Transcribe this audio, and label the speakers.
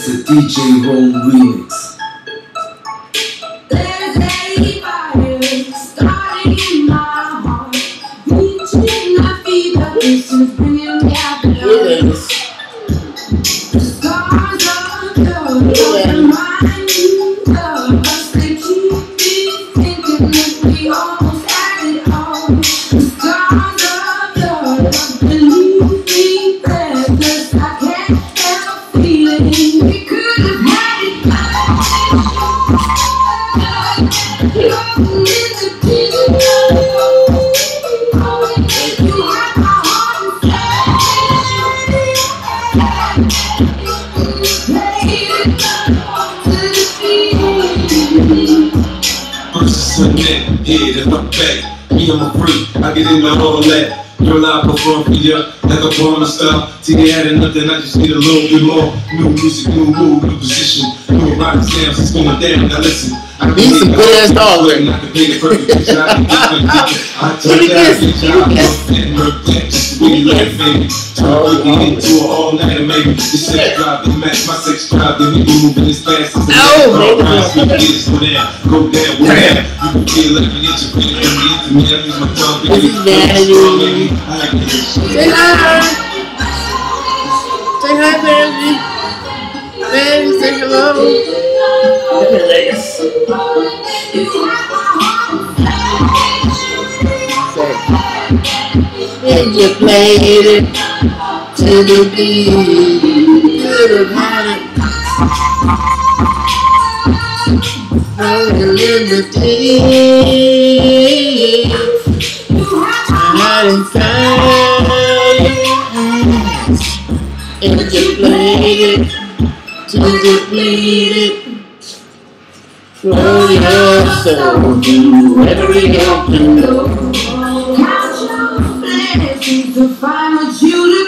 Speaker 1: It's a DJ Rome remix.
Speaker 2: There's a fire starting in my heart, reaching my fever, this is bringing me out the stars of love remind me of us. They keep me thinking that we almost had it all. The stars of love believe me breathless. I can't help feeling we could have had it
Speaker 1: Versus a net, yeah, that's my back. Me, I'm a freak, I get into all that. Girl, I perform for ya like a porn star. Till you had nothing, I just need a little bit more. New music, new mood, new position. New rhymes, sounds, it's going down. Now listen, I can
Speaker 3: These some good ass dogs.
Speaker 1: I can make a perfect picture. I can I touch out, get job, and work that just to be like, baby. So we get into it all night, and maybe the sex drive, it match my sex drive, then we moving as fast as the next go down, go down, go down. You can feel like you get your feet, and you get to me. I use my tongue to get it.
Speaker 3: Say hi. Say hi, baby. Baby, say hello. And you played it to the beat. Could have had it. Rolling in the deep. Hiding fire. And you played it to the beat. Roll your soul, do whatever you have to know.
Speaker 2: Count your blessings to find what you do.